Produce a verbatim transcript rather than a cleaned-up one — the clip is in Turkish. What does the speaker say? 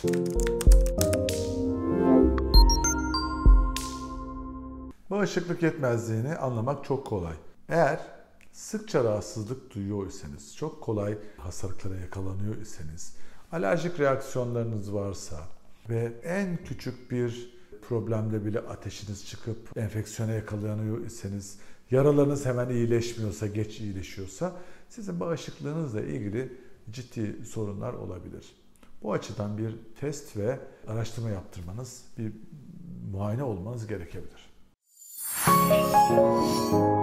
Bağışıklık yetmezliğini anlamak çok kolay. Eğer sıkça rahatsızlık duyuyorsanız, çok kolay hastalıklara yakalanıyor iseniz, alerjik reaksiyonlarınız varsa ve en küçük bir problemde bile ateşiniz çıkıp enfeksiyona yakalanıyor iseniz, yaralarınız hemen iyileşmiyorsa, geç iyileşiyorsa sizin bağışıklığınızla ilgili ciddi sorunlar olabilir. Bu açıdan bir test ve araştırma yaptırmanız, bir muayene olmanız gerekebilir.